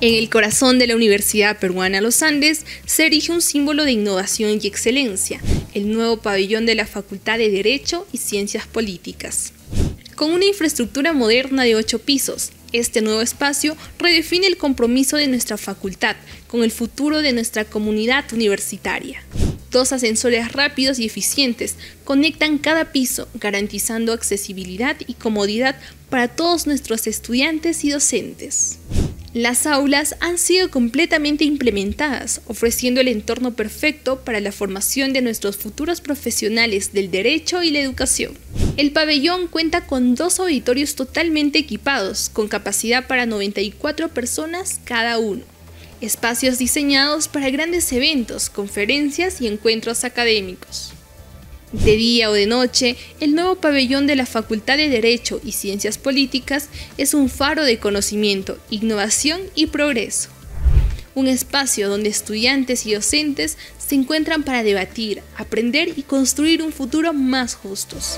En el corazón de la Universidad Peruana Los Andes se erige un símbolo de innovación y excelencia, el nuevo pabellón de la Facultad de Derecho y Ciencias Políticas. Con una infraestructura moderna de 8 pisos, este nuevo espacio redefine el compromiso de nuestra facultad con el futuro de nuestra comunidad universitaria. 2 ascensores rápidos y eficientes conectan cada piso, garantizando accesibilidad y comodidad para todos nuestros estudiantes y docentes. Las aulas han sido completamente implementadas, ofreciendo el entorno perfecto para la formación de nuestros futuros profesionales del derecho y la educación. El pabellón cuenta con 2 auditorios totalmente equipados, con capacidad para 94 personas cada uno. Espacios diseñados para grandes eventos, conferencias y encuentros académicos. De día o de noche, el nuevo pabellón de la Facultad de Derecho y Ciencias Políticas es un faro de conocimiento, innovación y progreso. Un espacio donde estudiantes y docentes se encuentran para debatir, aprender y construir un futuro más justos.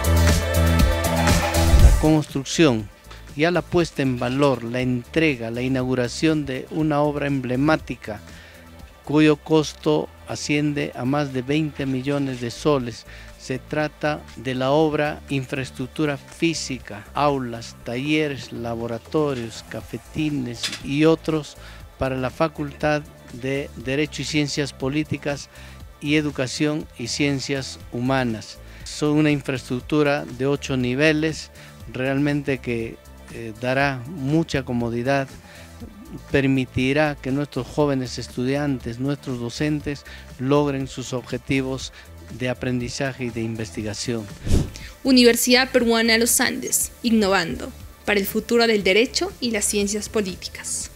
La construcción, ya la puesta en valor, la entrega, la inauguración de una obra emblemática cuyo costo asciende a más de 20 millones de soles. Se trata de la obra infraestructura física, aulas, talleres, laboratorios, cafetines y otros para la Facultad de Derecho y Ciencias Políticas y Educación y Ciencias Humanas. Son una infraestructura de 8 niveles, realmente que dará mucha comodidad, permitirá que nuestros jóvenes estudiantes, nuestros docentes, logren sus objetivos de aprendizaje y de investigación. Universidad Peruana Los Andes, innovando para el futuro del derecho y las ciencias políticas.